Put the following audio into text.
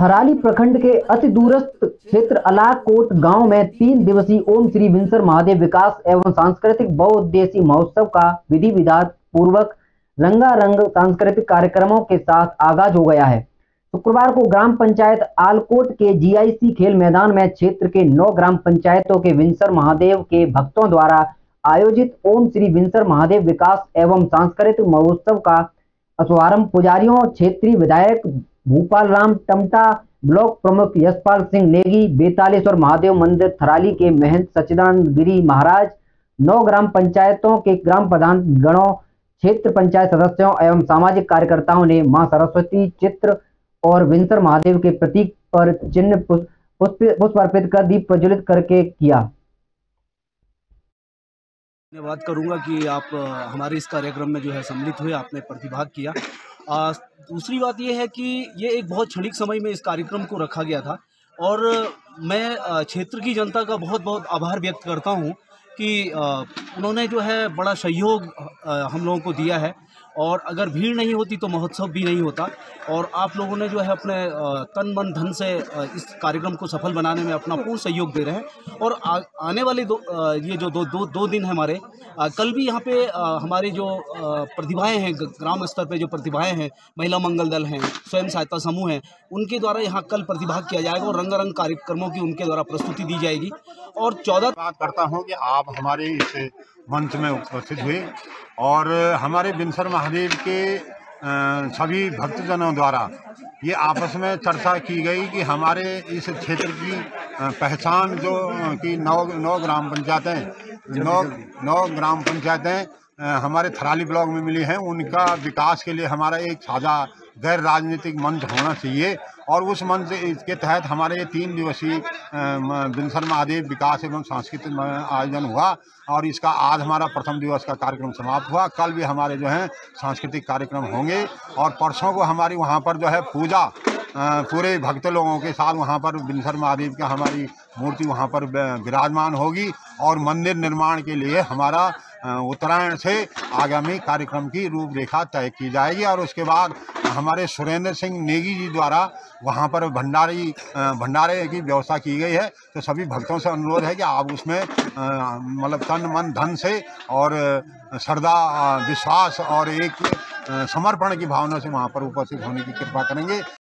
थराली प्रखंड के अति दूरस्थ क्षेत्र अलाकोट गांव में 3 दिवसीय ओम श्री विंसर महादेव विकास एवं सांस्कृतिक बहुउद्देशीय महोत्सव का विधि विधान पूर्वक रंगारंग सांस्कृतिक कार्यक्रमों के साथ आगाज हो गया है। शुक्रवार को ग्राम पंचायत आलकोट के जीआईसी खेल मैदान में क्षेत्र के 9 ग्राम पंचायतों के विंसर महादेव के भक्तों द्वारा आयोजित ओम श्री विंसर महादेव विकास एवं सांस्कृतिक महोत्सव का शुभारंभ पुजारियों, क्षेत्रीय विधायक भूपाल राम टमटा, ब्लॉक प्रमुख यशपाल सिंह नेगी, बेतालेश्वर महादेव मंदिर थराली के महंत सच्चिदानंद गिरी महाराज, 9 ग्राम पंचायतों के ग्राम प्रधान गणों, क्षेत्र पंचायत सदस्यों एवं सामाजिक कार्यकर्ताओं ने मां सरस्वती चित्र और विंसर महादेव के प्रतीक पर चिन्ह पुष्प अर्पित कर दीप प्रज्वलित करके किया। धन्यवाद करूंगा कि आप हमारे इस कार्यक्रम में जो है सम्मिलित हुए, आपने प्रतिभाग किया। दूसरी बात ये है कि ये एक बहुत क्षणिक समय में इस कार्यक्रम को रखा गया था और मैं क्षेत्र की जनता का बहुत बहुत आभार व्यक्त करता हूँ कि उन्होंने जो है बड़ा सहयोग हम लोगों को दिया है और अगर भीड़ नहीं होती तो महोत्सव भी नहीं होता और आप लोगों ने जो है अपने तन मन धन से इस कार्यक्रम को सफल बनाने में अपना पूर्ण सहयोग दे रहे हैं और आने वाले ये जो दो दिन है हमारे, कल भी यहाँ पे हमारे जो प्रतिभाएं हैं, ग्राम स्तर पे जो प्रतिभाएं हैं, महिला मंगल दल हैं, स्वयं सहायता समूह हैं, उनके द्वारा यहाँ कल प्रतिभाग किया जाएगा और रंगारंग कार्यक्रमों की उनके द्वारा प्रस्तुति दी जाएगी। और 14 बात करता हूँ कि आप हमारे इस मंच में उपस्थित हुए और हमारे विंसर महादेव के सभी भक्तजनों द्वारा ये आपस में चर्चा की गई कि हमारे इस क्षेत्र की पहचान जो कि 9 ग्राम पंचायतें 9 ग्राम पंचायतें हमारे थराली ब्लॉक में मिली हैं, उनका विकास के लिए हमारा एक साझा गैर राजनीतिक मंच होना चाहिए और उस मंच इसके तहत हमारे ये 3 दिवसीय विंसर महादेव विकास एवं सांस्कृतिक आयोजन हुआ और इसका आज हमारा प्रथम दिवस का कार्यक्रम समाप्त हुआ। कल भी हमारे जो है सांस्कृतिक कार्यक्रम होंगे और परसों को हमारी वहाँ पर जो है पूजा पूरे भक्त लोगों के साथ वहाँ पर विंसर महादेव की हमारी मूर्ति वहाँ पर विराजमान होगी और मंदिर निर्माण के लिए हमारा उत्तरायण से आगामी कार्यक्रम की रूपरेखा तय की जाएगी और उसके बाद हमारे सुरेंद्र सिंह नेगी जी द्वारा वहाँ पर भंडारे की व्यवस्था की गई है। तो सभी भक्तों से अनुरोध है कि आप उसमें मतलब तन मन धन से और श्रद्धा विश्वास और एक समर्पण की भावना से वहाँ पर उपस्थित होने की कृपा करेंगे।